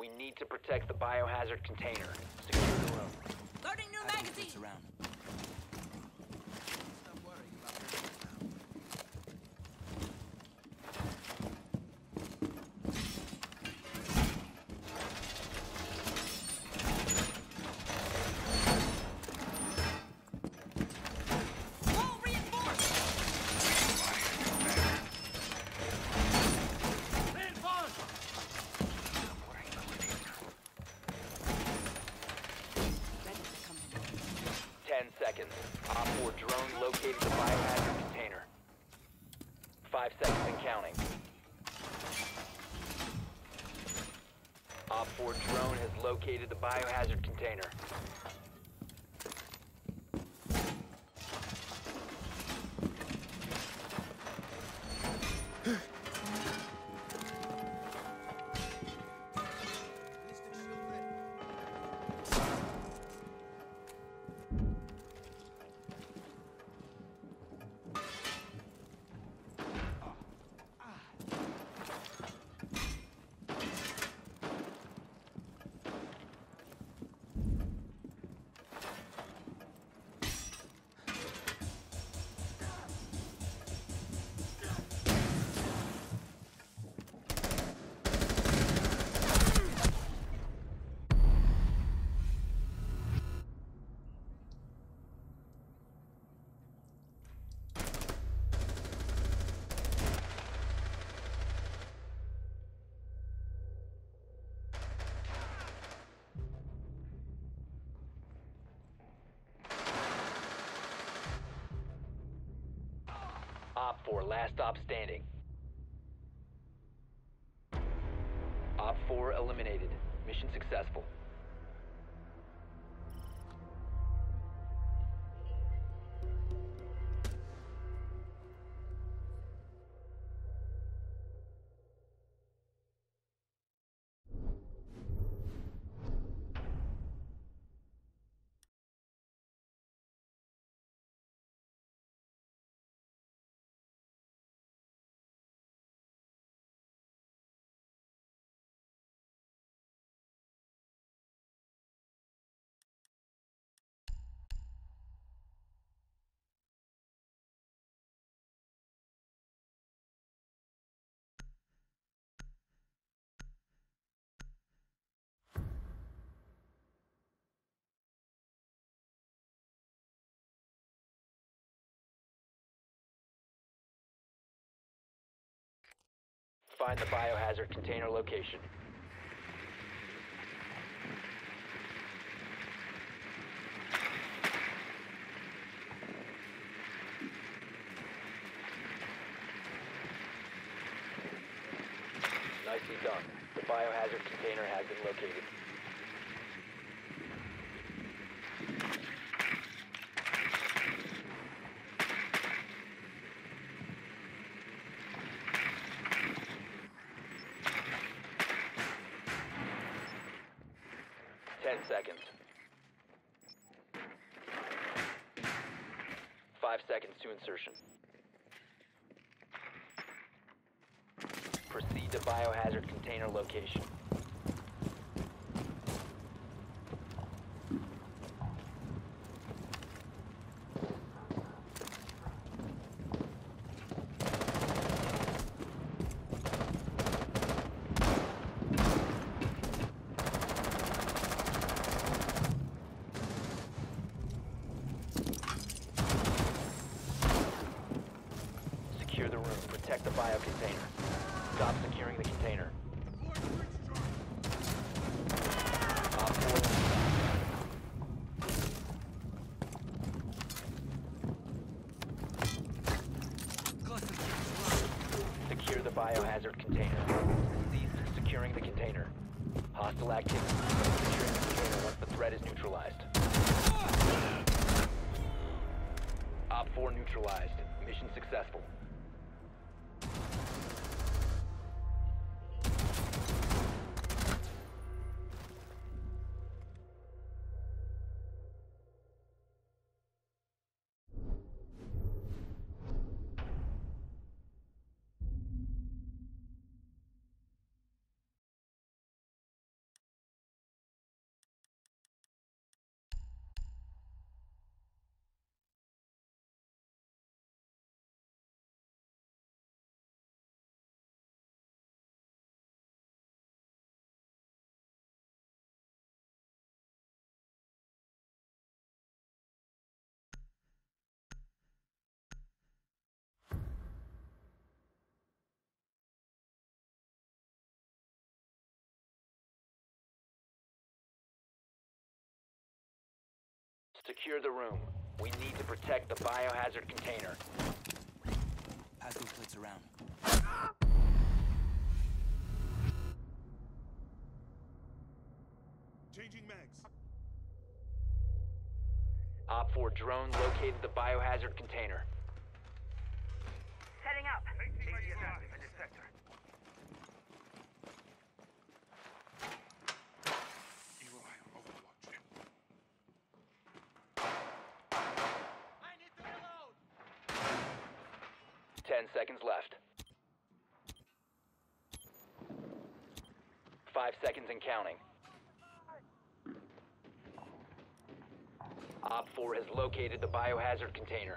We need to protect the biohazard container. Secure the room. Loading new magazine. Around. Wall reinforced. Reinforced. 10 seconds. Op 4 drone located the biohazard container. 5 seconds and counting. Op 4 drone has located the biohazard container. Op 4, last op standing. Op 4 eliminated. Mission successful. Find the biohazard container location. Nicely done. The biohazard container has been located. Seconds. 5 seconds to insertion. Proceed to biohazard container location. Secure the room. Protect the bio container. Stop securing the container. Op 4. Secure the biohazard container. Cease securing the container. Hostile activity. Securing the container once the threat is neutralized. Op 4 neutralized. Mission successful. Secure the room. We need to protect the biohazard container. Pass those plates around. Changing mags. Op 4 drone located the biohazard container. Setting up. EY Overwatch. I need to reload. 10 seconds left. 5 seconds and counting. Op 4 has located the biohazard container.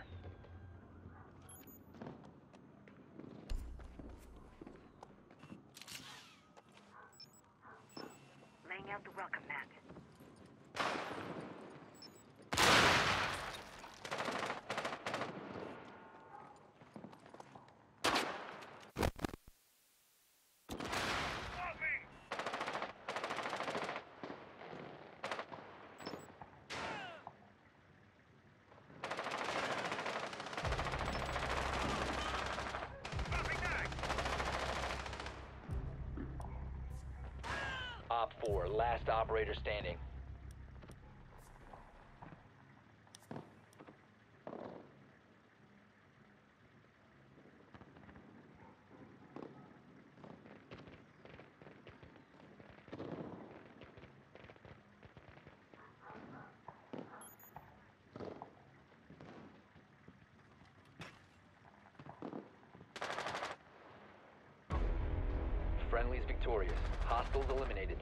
Laying out the welcome mat. Op 4, last operator standing. Friendly's victorious. Hostiles eliminated.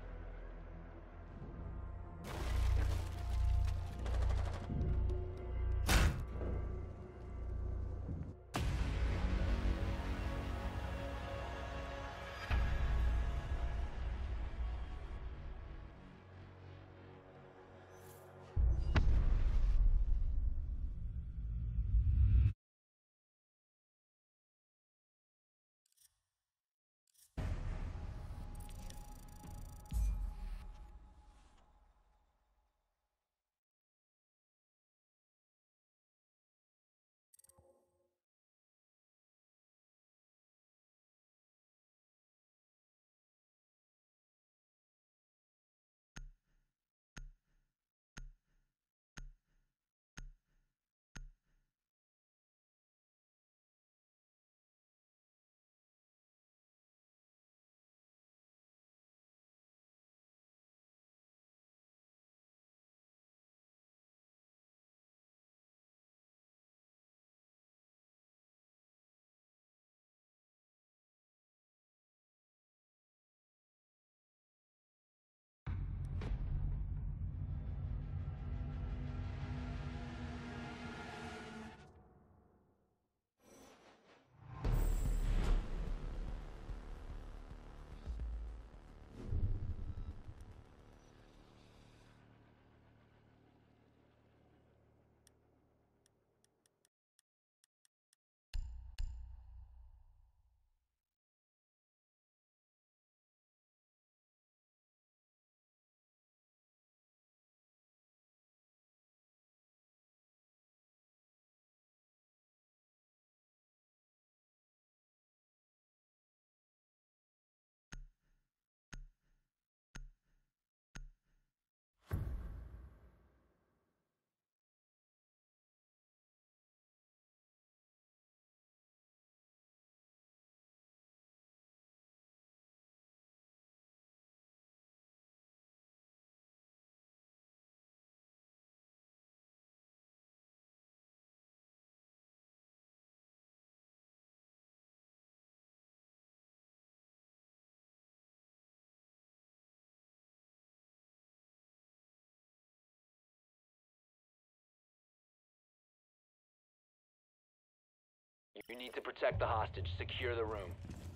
You need to protect the hostage. Secure the room.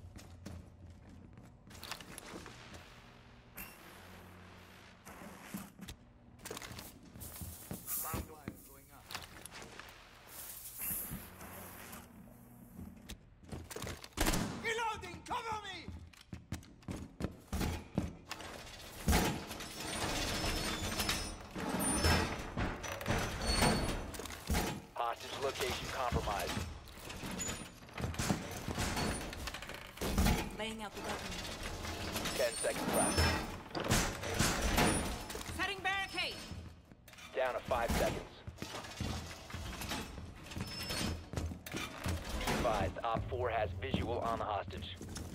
Reloading! Cover me! compromised. Laying out the weapon. 10 seconds left. Setting barricade. Down to 5 seconds. Be advised, Op 4 has visual on the hostage.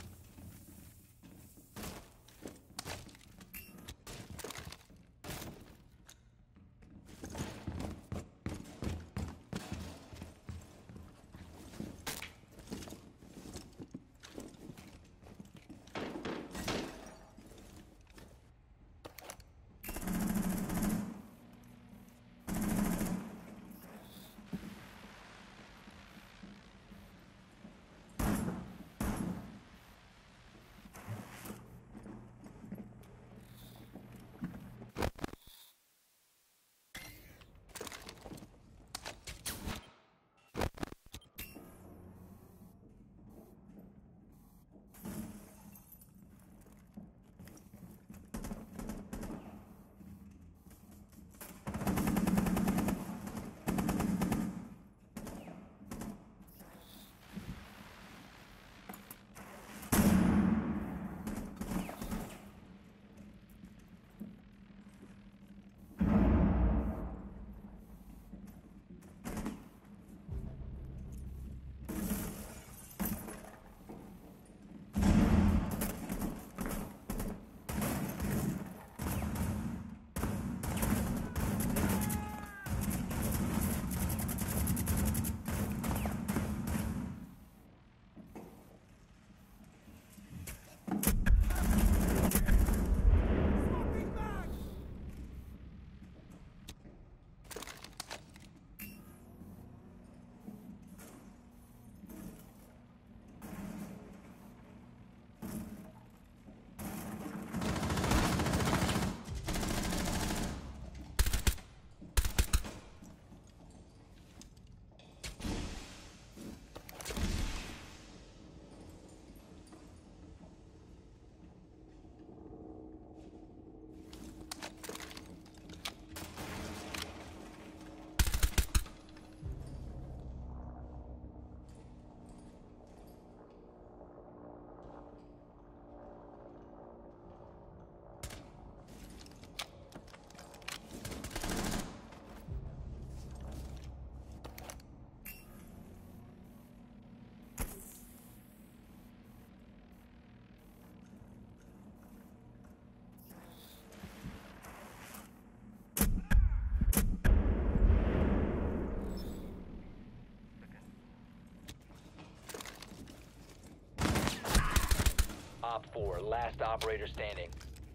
Op 4, last operator standing.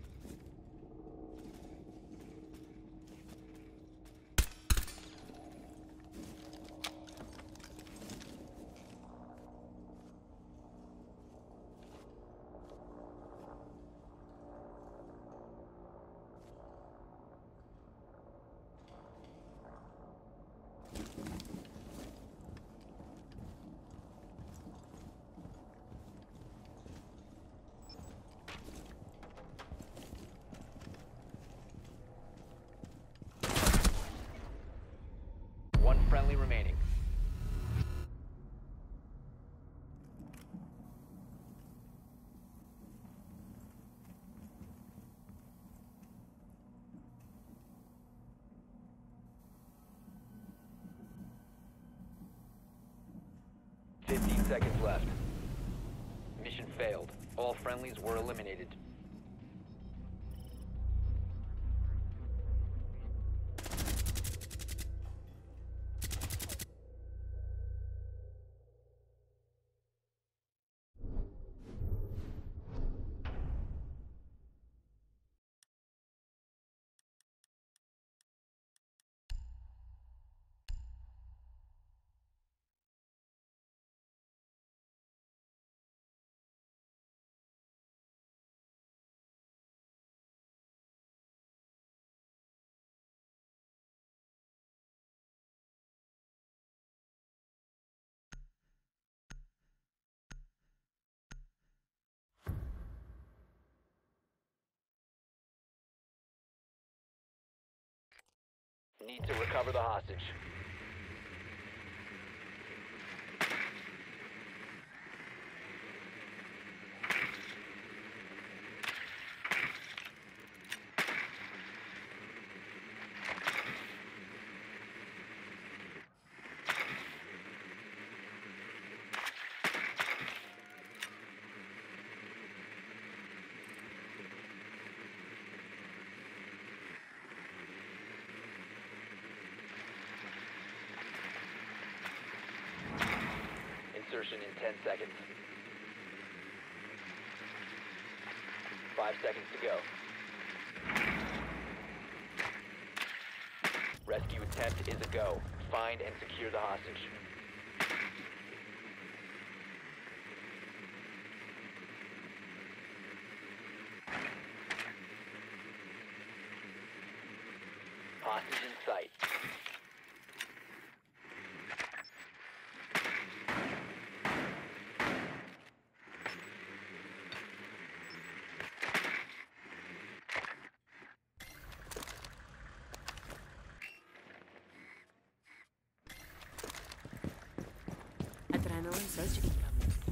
One friendly remaining. Fifteen seconds left. Mission failed. All friendlies were eliminated. Need to recover the hostage. extraction in 10 seconds. 5 seconds to go. Rescue attempt is a go. Find and secure the hostage. Hostage in sight. Adrenaline surge incoming.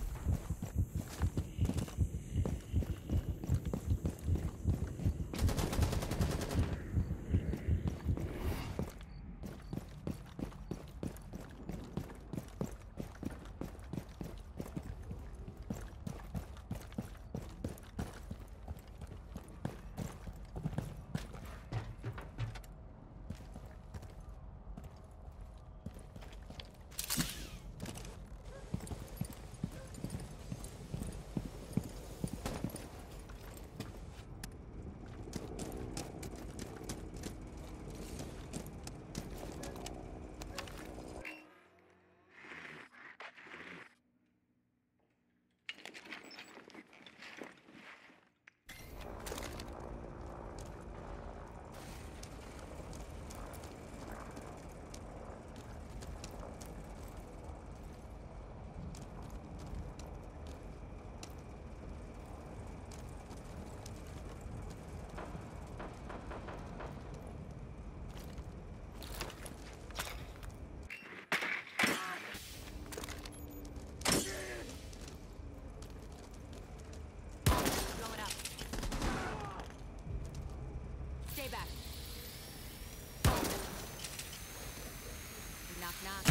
Blow it up. Stay back. Knock, knock.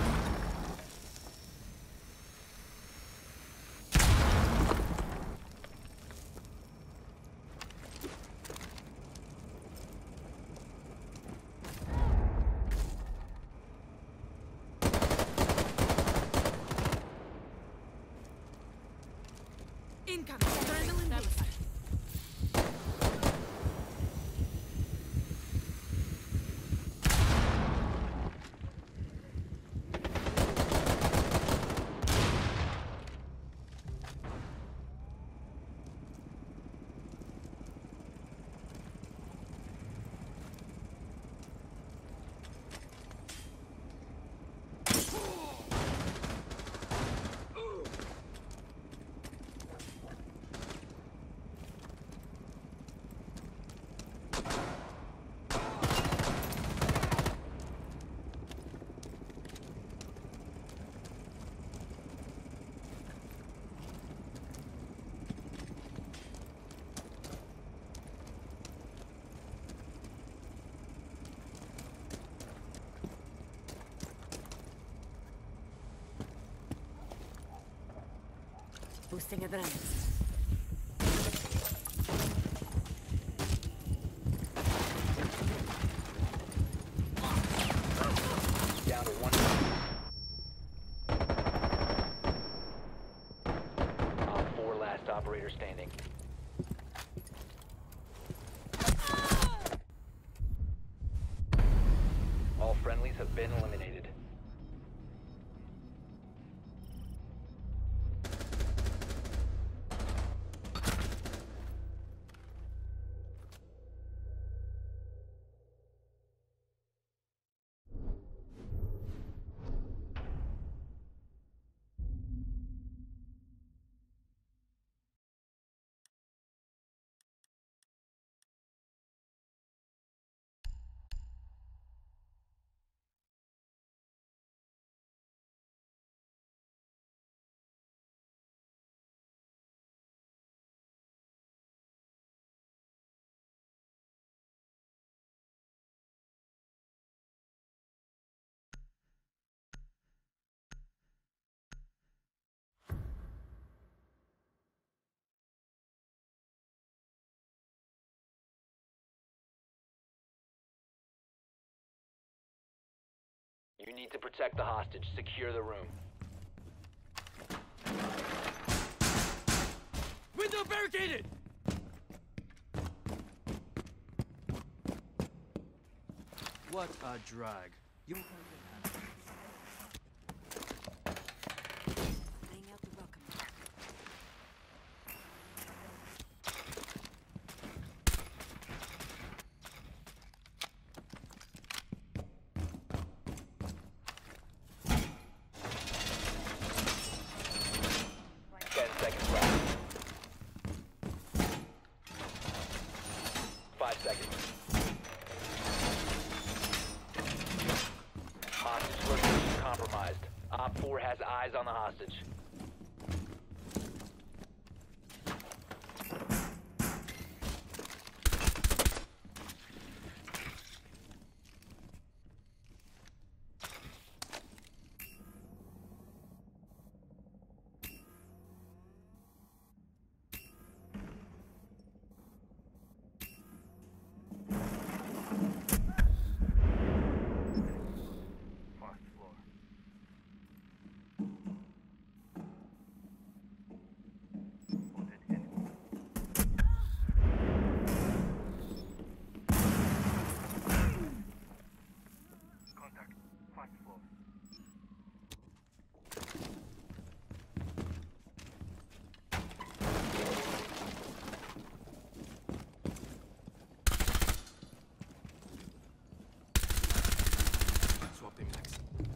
Incoming. Adrenaline boost. Boosting adrenaline. Down to 1. Op 4 last operator standing. All friendlies have been eliminated. You need to protect the hostage. Secure the room. Window barricaded! What a drag. You Laying out the welcome mat. Ten seconds left. 5 seconds. Hostage location compromised. Op 4 has eyes on the hostage. swap the max.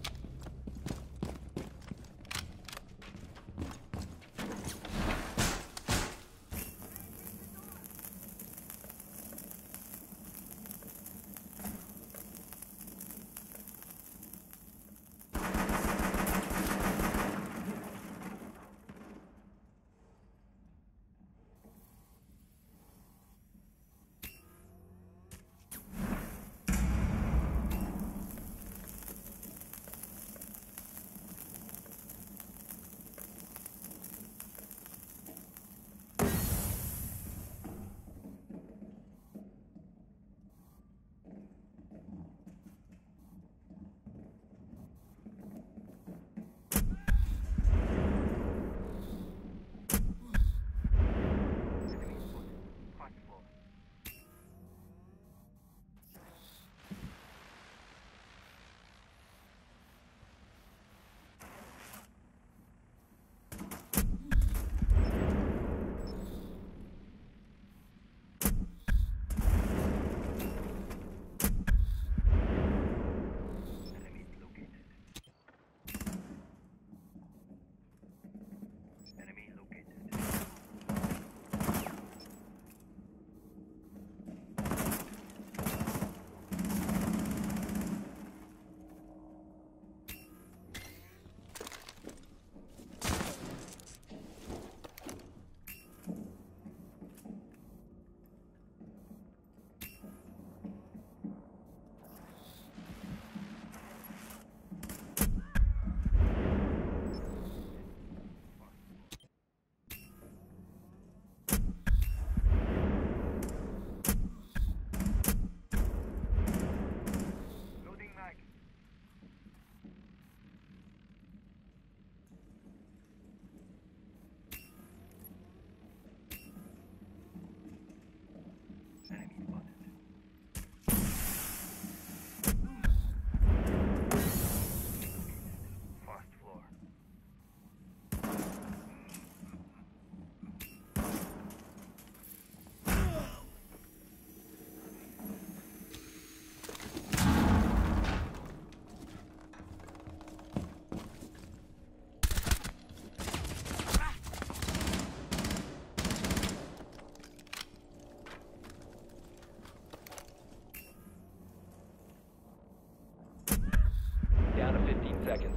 Down to 15 seconds.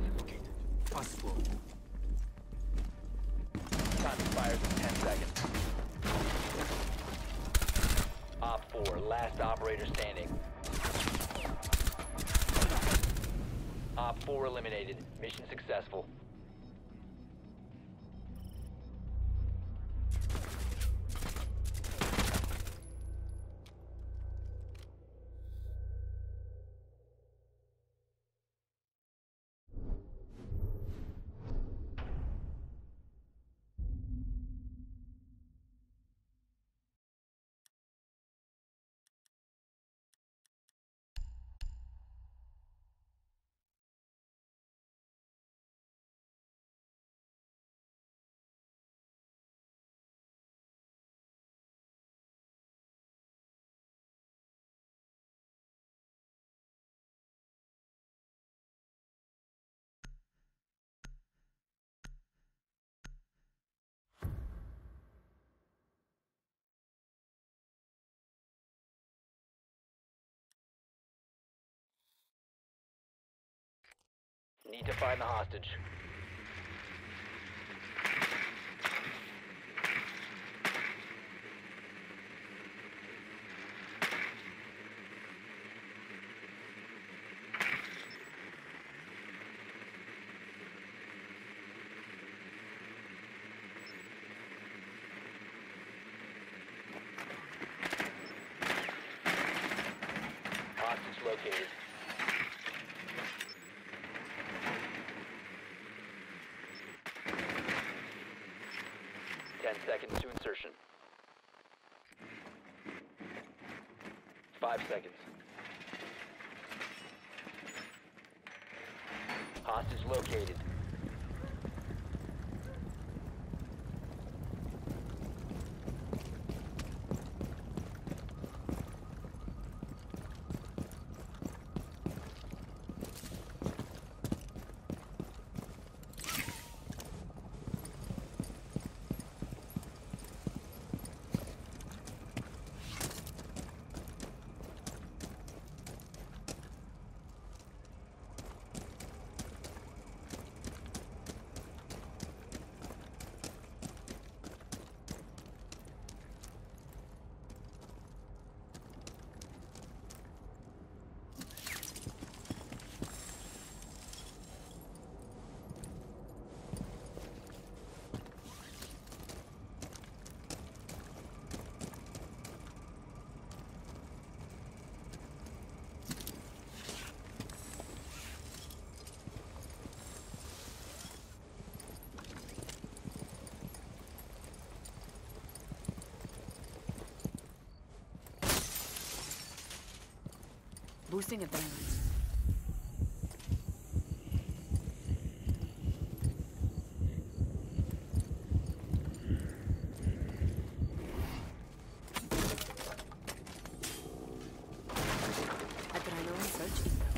Fast floor. Time expires in 10 seconds. Op 4, last operator standing. Op 4 eliminated. Mission successful. Need to find the hostage. Hostage located. Seconds to insertion. 5 seconds. Hostage located. Boosting adrenaline. Adrenaline surge income.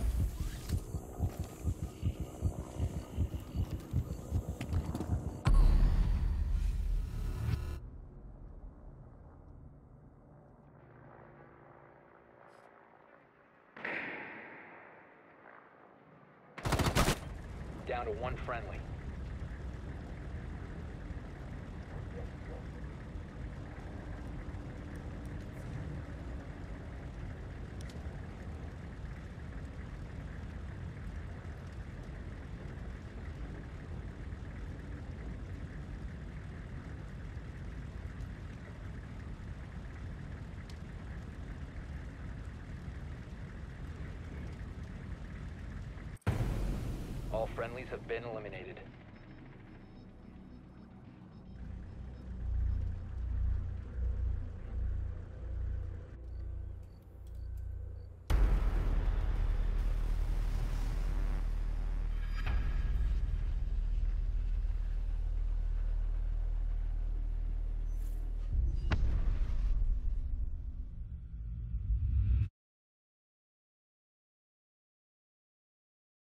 Down to one friendly. All friendlies have been eliminated.